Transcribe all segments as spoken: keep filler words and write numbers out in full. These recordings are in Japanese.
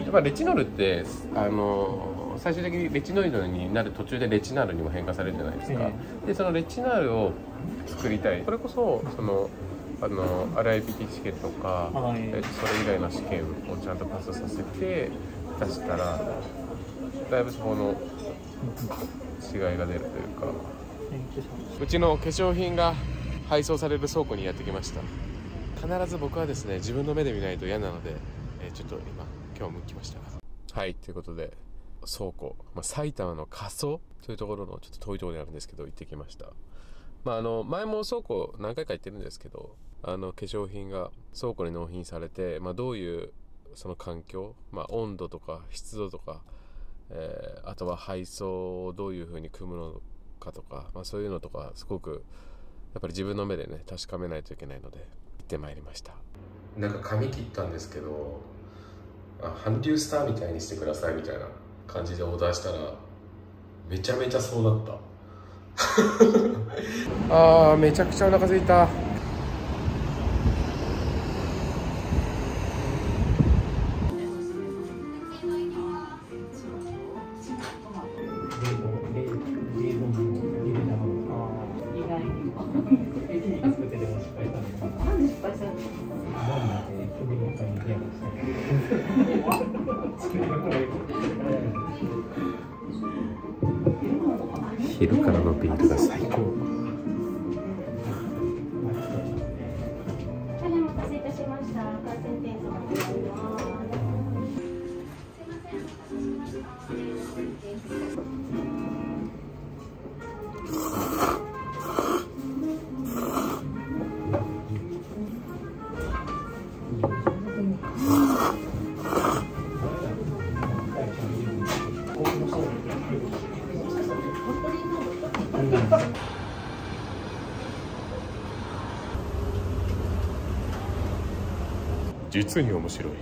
っぱレチノールってあの最終的にレチノイドになる途中でレチナールにも変化されるじゃないですか、えー、でそのレチナールを作りたい。それこそそのあの アールアイピーティー 試験とか、はい、えっと、それ以外の試験をちゃんとパスさせて出したらだいぶそこの違いが出るというか。うちの化粧品が配送される倉庫にやってきました。必ず僕はですね自分の目で見ないと嫌なので、えー、ちょっと今今日も来ました。はい、ということで倉庫、まあ、埼玉の過疎というところのちょっと遠いところにあるんですけど行ってきました。まあ、あの前も倉庫何回か行ってるんですけど、あの化粧品が倉庫に納品されて、まあ、どういうその環境、まあ、温度とか湿度とか、えー、あとは配送をどういうふうに組むのかとか、まあ、そういうのとかすごくやっぱり自分の目でね確かめないといけないので行ってまいりました。なんか髪切ったんですけど、あ韓流スターみたいにしてくださいみたいな感じでオーダーしたらめちゃめちゃそうだったあーめちゃくちゃお腹空いた。昼からのビールが最高。実に面白い。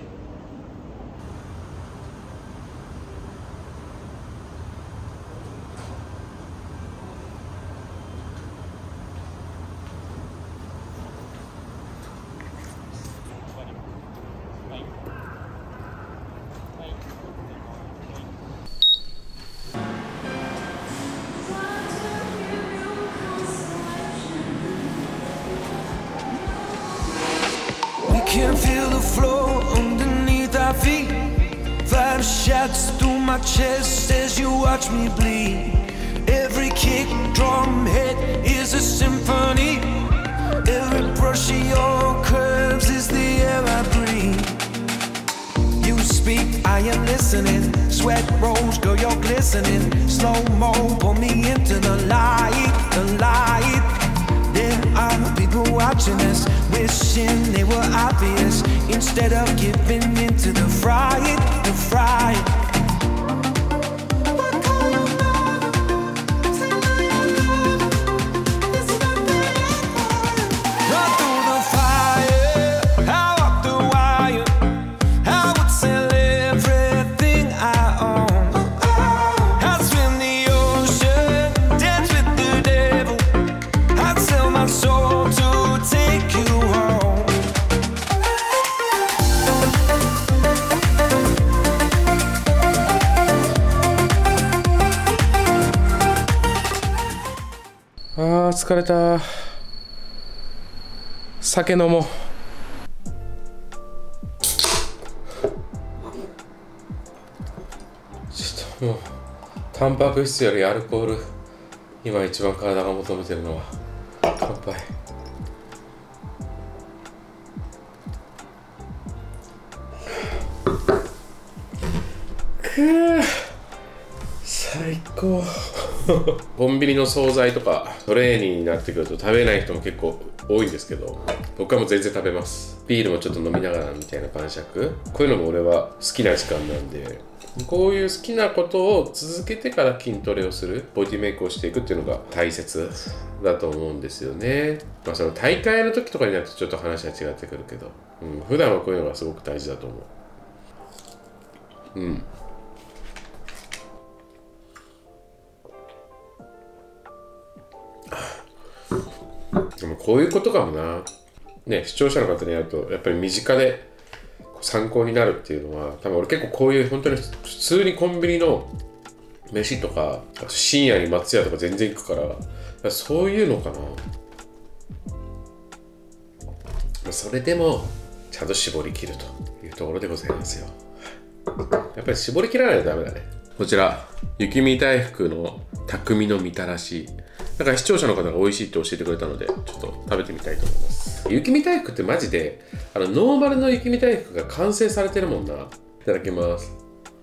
Can feel the floor underneath our feet. Fire shouts through my chest as you watch me bleed. Every kick, drum hit is a symphony. Every brush of your curves is the air I breathe. You speak, I am listening. Sweat rolls, girl, you're glistening. Slow-mo, pull me into the light, the light. There are people watching us, wishing they were obvious, instead of giving in to the fright, the fright. あー疲れた。酒飲もう。ちょっともうタンパク質よりアルコール今一番体が求めてるのは。乾杯。くー最高コンビニの惣菜とかトレーニーになってくると食べない人も結構多いんですけど、僕はもう全然食べます。ビールもちょっと飲みながらみたいな晩酌、こういうのも俺は好きな時間なんで、こういう好きなことを続けてから筋トレをする、ボディメイクをしていくっていうのが大切だと思うんですよね。まあその大会の時とかになるとちょっと話は違ってくるけど、うん、普段はこういうのがすごく大事だと思う。うん。でもこういうことかもな。ね、視聴者の方にやるとやっぱり身近で参考になるっていうのは、多分俺結構こういう本当に普通にコンビニの飯とか、あと深夜に松屋とか全然行くから、からそういうのかな。それでもちゃんと絞り切るというところでございますよ。やっぱり絞り切らないとダメだね。こちら雪見大福の匠のみたらし、だから視聴者の方が美味しいって教えてくれたので、ちょっと食べてみたいと思います。雪見大福ってマジであのノーマルの雪見大福が完成されてるもんな。いただきます。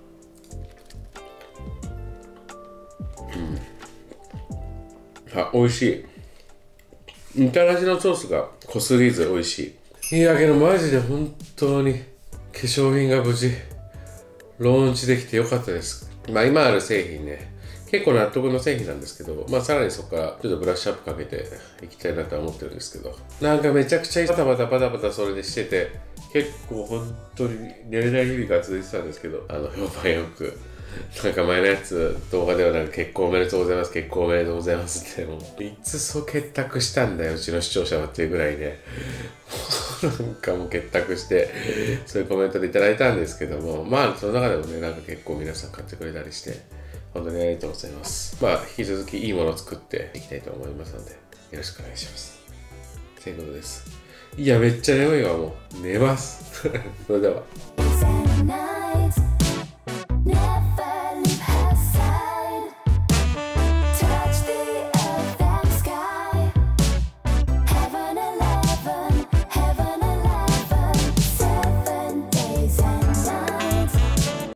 うん、あ、美味しい。みたらしのソースが濃すぎず美味しい。いやけどマジで本当に化粧品が無事ローンチできてよかったです。まあ今ある製品ね、結構納得の製品なんですけど、まあさらにそこからちょっとブラッシュアップかけていきたいなとは思ってるんですけど、なんかめちゃくちゃバタバタバタバタそれでしてて、結構本当に寝れない日々が続いてたんですけど、あの評判よく、なんか前のやつ動画ではなんか結婚おめでとうございます、結婚おめでとうございますって、もういつそう結託したんだようちの視聴者はっていうぐらいね、なんかもう結託してそういうコメントでいただいたんですけども、まあその中でもね、なんか結構皆さん買ってくれたりして本当にありがとうございます。まあ引き続きいいものを作っていきたいと思いますのでよろしくお願いします。ということです。いやめっちゃ眠いわ、もう寝ますそれでは。